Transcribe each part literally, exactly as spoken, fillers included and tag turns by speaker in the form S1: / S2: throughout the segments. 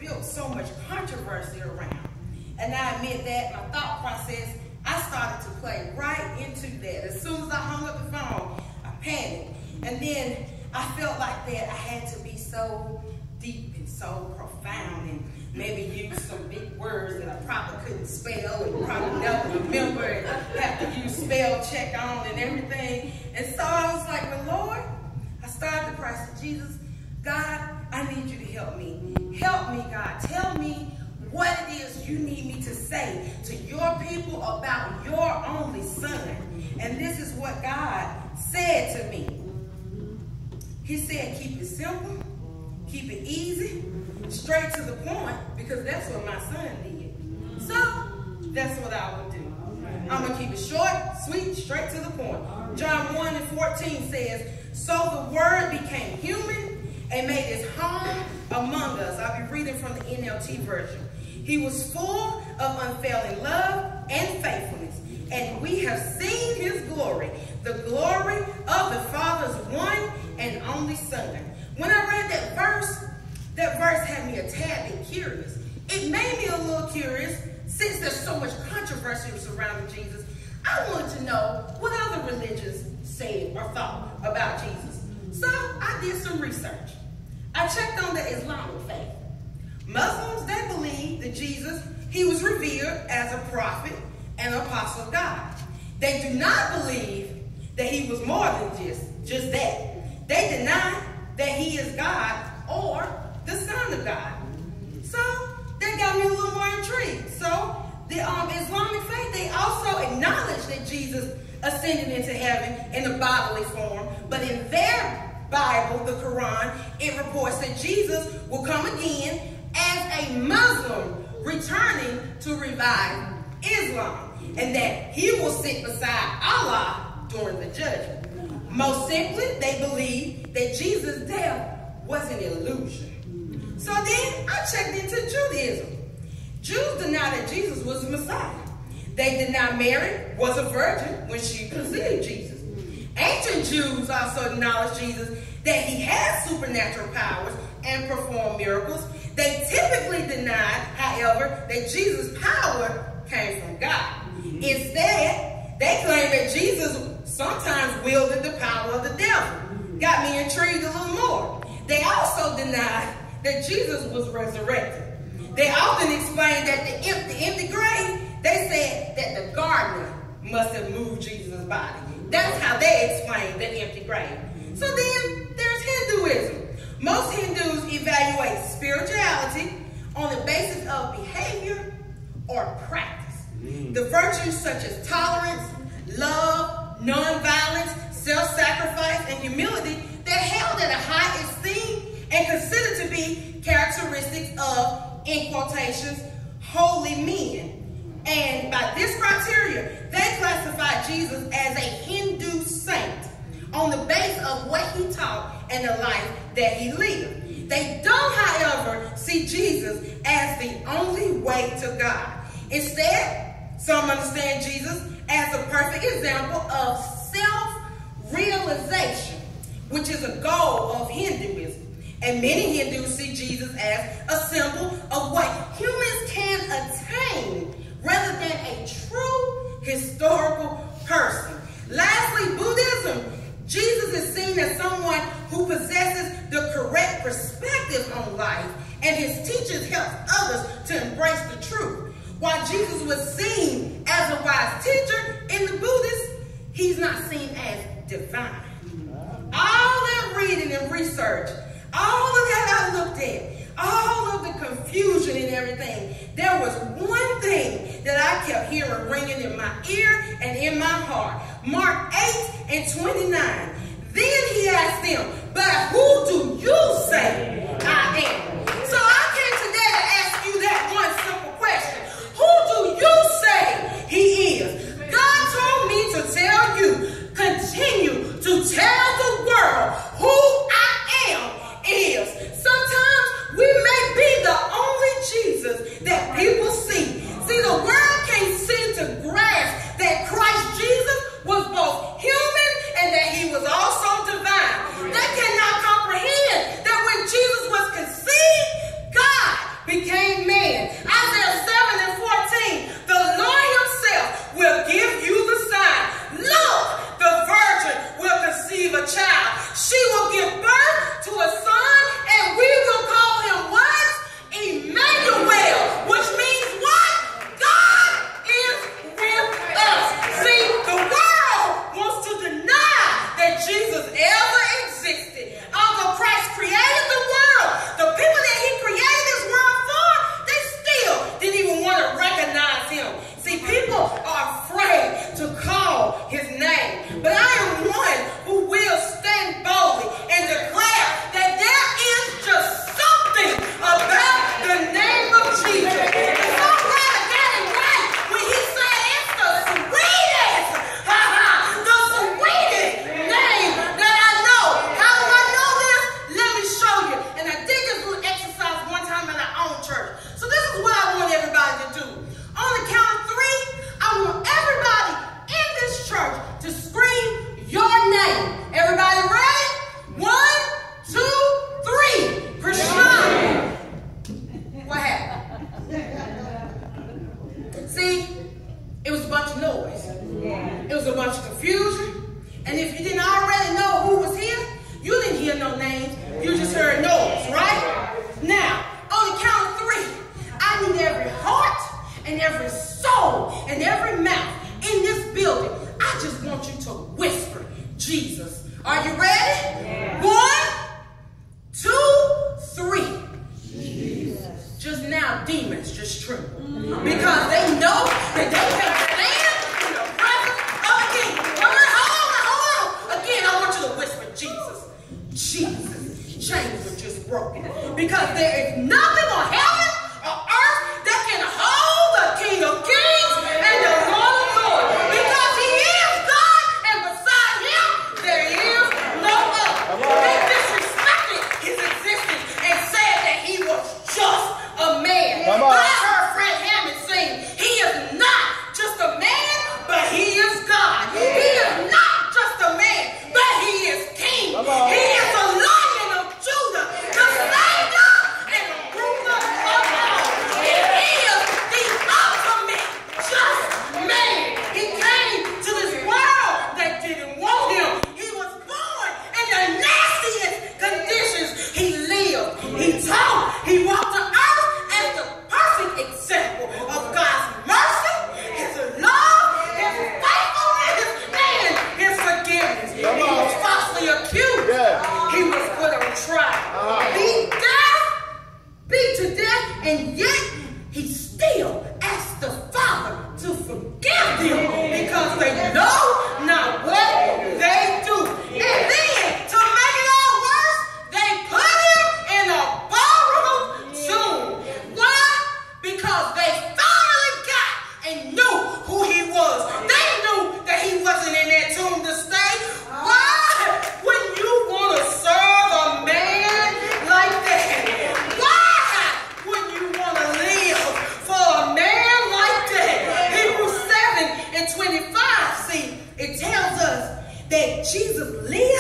S1: built so much controversy around. And I admit that my thought process, I started to play right into that. As soon as I hung up the phone, I panicked. And then I felt like that I had to be so deep and so profound and maybe use some big words that I probably couldn't spell and probably never remember and have to use spell check on and everything. And so I was like, well, Lord, I started to pray. I said, Jesus, God, I need you to help me. Help me, God. Tell me what it is you need me to say to your people about your only son. And this is what God said to me. He said, keep it simple, keep it easy, straight to the point, because that's what my son did. So that's what I would do. I'm going to keep it short, sweet, straight to the point. John one and fourteen says, so the word became human and made his home among us. I'll be reading from the N L T version. He was full of unfailing love and faithfulness, and we have seen his glory, the glory of the Father's one and only Son. When I read that verse, that verse had me a tad bit curious. It made me a little curious, since there's so much controversy surrounding Jesus. I wanted to know what other religions said or thought about Jesus. So I did some research. I checked on the Islamic faith. Muslims, they believe that Jesus, he was revered as a prophet and apostle of God. They do not believe that he was more than just, just that. They deny that he is God or the Son of God. So that got me a little more intrigued. So the um, Islamic faith, they also acknowledge that Jesus ascended into heaven in a bodily form, but in their Bible, the Quran, it reports that Jesus will come again as a Muslim returning to revive Islam, and that he will sit beside Allah during the judgment. Most simply, they believe that Jesus' death was an illusion. So then I checked into Judaism. Jews deny that Jesus was the Messiah. They deny Mary was a virgin when she conceived Jesus. Ancient Jews also acknowledge Jesus, that he had supernatural powers and performed miracles. They typically denied, however, that Jesus' power came from God. Instead, they claim that Jesus sometimes wielded the power of the devil. Got me intrigued a little more. They also denied that Jesus was resurrected. They often explain that the empty, empty grave, they said that the gardener must have moved Jesus' body. That's how they explain the empty grave. So then there's Hinduism. Most Hindus evaluate spirituality on the basis of behavior or practice. Mm. The virtues such as tolerance, love, nonviolence, self-sacrifice, and humility, they're held at a high esteem and considered to be characteristics of, in quotations, holy men. And by this criteria, they classify Jesus as a Hindu saint on the basis of what he taught and the life that he lived. They don't, however, see Jesus as the only way to God. Instead, some understand Jesus as a perfect example of self-realization, which is a goal of Hinduism. And many Hindus see Jesus as a symbol of what humans can attain rather than a true historical person. Lastly, Buddhism. Jesus is seen as someone who possesses the correct perspective on life, and his teachings help others to embrace the truth. While Jesus was seen as a wise teacher in the Buddhists, he's not seen as divine. All that reading and research, all of that I looked at, all of the confusion and everything, there was one thing that I kept hearing ringing in my ear and in my heart. Mark eight and twenty-nine. Then he asked them, but who do you say I am? So I came today to ask you that one simple question. Who do you say he is? God told me to tell you, continue to tell the world who I am is. Sometimes we may be the only Jesus that people see. See, the world can't seem to grasp that Christ Jesus was both human and that he was also divine. They cannot comprehend that when Jesus was conceived just now demons just tremble. Because they know that they can stand in the presence of a king. All right, hold on, hold on. Again, I want you to whisper, Jesus, Jesus. Chains are just broken. Because there is nothing on heaven or earth that can hold the King of Kings and the Lord of Lords. Because he is God, and beside him, there is no other. They disrespected his existence and said that he was just a man. But I heard Fred Hammond sing, he is not just a man, but he is God. He is not just a man, but he is king. He is the Lion of Judah, the Savior and the ruler of all. He is the ultimate just man. He came to this world that didn't want him. He was born in the nastiest conditions. He lived, he talked, he walked the earth as the perfect example of God's mercy, his love, his faithfulness, and his forgiveness. He was falsely accused. He was put on trial. Beat death, beat to death, and yet he still asked the Father to forgive them because they know not what they do. And then, to make it all worse, they put him in a borrowed tomb. Why? Because they finally got and knew who he was. They knew that he wasn't in that tomb to stay. Why? When you want to serve a man like that? Why? When you want to live for a man like that? Hebrews seven and twenty-five, see, it tells us that Jesus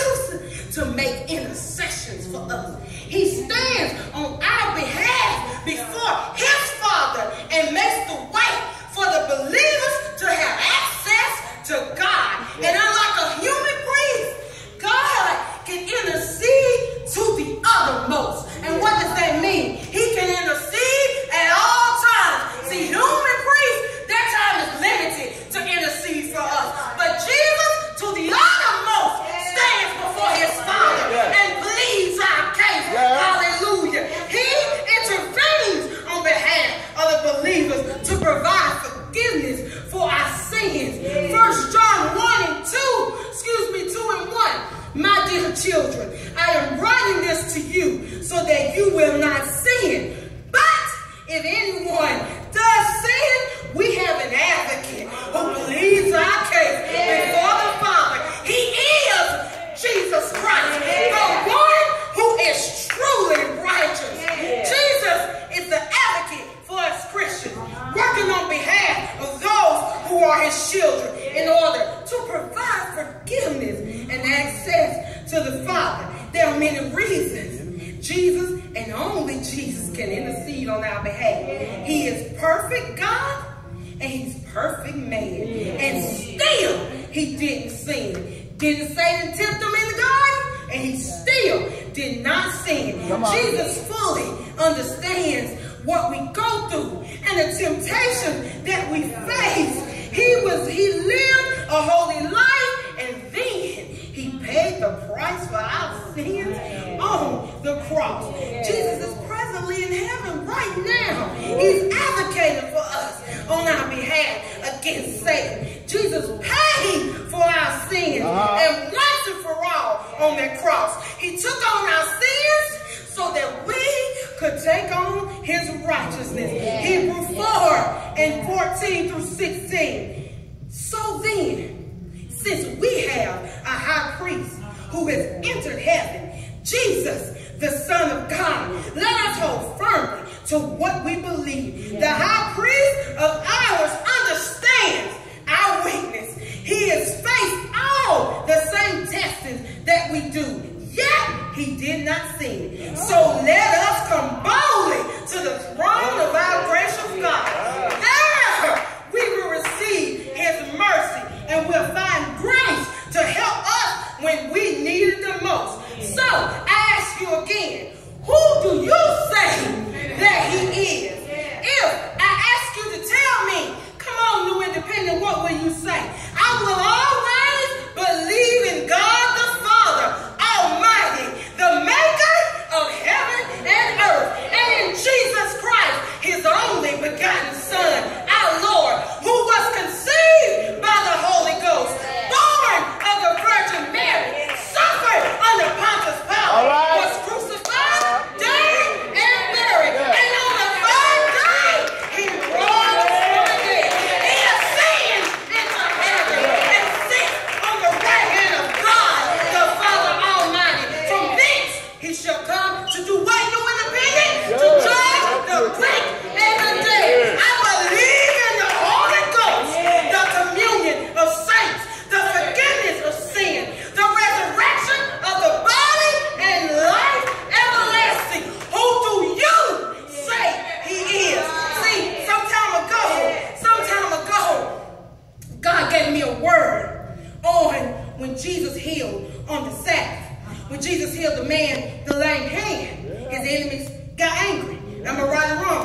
S1: lives to make intercessions for us. He stands on our behalf before his Father and makes the way for the believers to have access to God. And unlike a human priest, God can intercede to the uttermost. And what does that mean? He can intercede at all times. See, human priests, their time is limited to intercede for us. But Jesus, to the uttermost, stands before his Father and pleads our case. Hallelujah. He intervenes on behalf of the believers to provide forgiveness for our sins. First John one and two, excuse me, two and one. My dear children, I am writing this to you so that you will not sin. But if anyone does sin, we have an advocate who believes our case before the Father. He is Jesus Christ, the one who is truly righteous. Jesus is the advocate for us Christians, working on behalf of those who are his children in order to provide forgiveness and access to the Father. There are many reasons Jesus and only Jesus can intercede on our behalf. He is perfect God and he's perfect man. And still he didn't sin. Didn't Satan tempt him in the garden? And he still did not sin. Jesus fully understands what we go through and the temptation that we face. He was, he lived a holy life, and then he paid the price for our sins on the cross. Jesus is presently in heaven right now. He's advocating for us on our behalf against Satan. Jesus paid for our sins and once and for all on that cross. He took on our sins so that we could take on his righteousness. Hebrews four and fourteen through sixteen. So then, since we have a high priest who has entered heaven, Jesus, the Son of God, let us hold firmly to what we believe. The high priest of ours understands our weakness. He has faced all the same testings that we do, yet he did not sin. So let us come boldly to the throne of our gracious God. There we will receive his mercy and will find grace to help us when we need it the most. So I ask you again, who do you say that he is? If I ask you to tell me, come on, New Independent, what will you say? I will always believe in God the Father Almighty, the maker of heaven and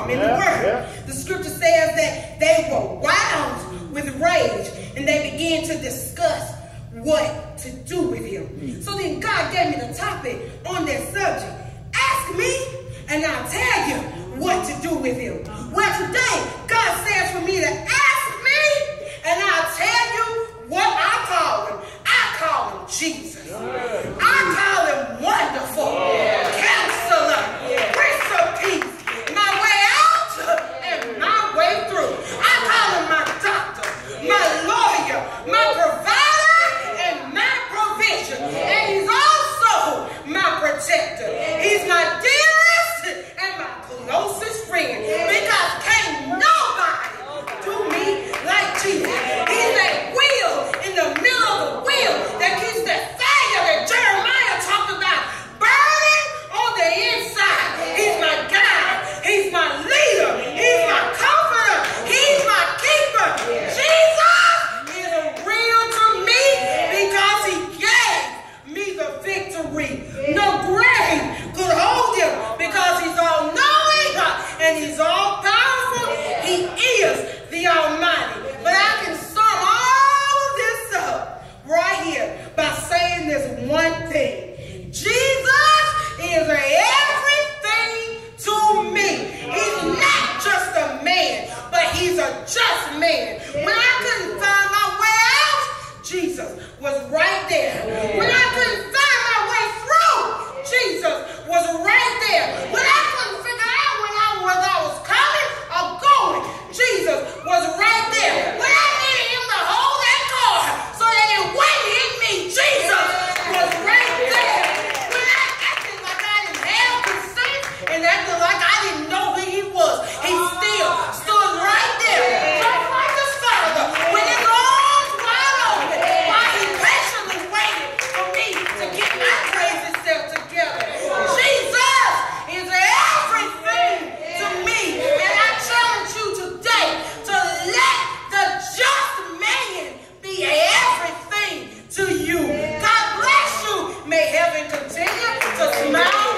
S1: storm in the
S2: Yeah,
S1: word.
S2: yeah.
S1: The scripture says that they were wild with rage and they began to discuss what to do with him. Mm. So then God gave me the topic on that subject. Ask me and I'll tell you what to do with him. Well, today God says for me to ask me and I'll tell you what I call him. I call him Jesus. Yeah. I call him Wonderful, yeah. Counselor, yeah. Prince of Peace, my way out and my way through. I call him my doctor, my lawyer, my provider, and my provision. And he's also my protector. He's my dearest and my closest friend. Because can't nobody do me like Jesus. He's that wheel in the middle of the wheel that keeps that fire that Jeremiah talked about burning on the inside. He's my guide. He's my leader. He's my comforter. He's my keeper. Jesus is real to me because he gave me the victory. No grave could hold him because he's all knowing and he's all powerful. He is the Almighty. But I can sum all of this up right here by saying this one thing. Jesus is everything to me. He's not just a man, but he's a just man. When I couldn't find my way out, Jesus was right there. When I couldn't find my way through, Jesus was right there. When I couldn't figure out when I, whether I was coming or going, Jesus was right there. When I needed him to hold that car so that it wouldn't hit me, Jesus was right there. When I acted like I didn't have consent and acted like I didn't know who he was, he still stood right there. Just like his father, with his arms wide open, while he patiently waited for me to get my crazy self together. Jesus is everything to me. And I challenge you today to let the just man be everything to you. God bless you. May heaven continue to smile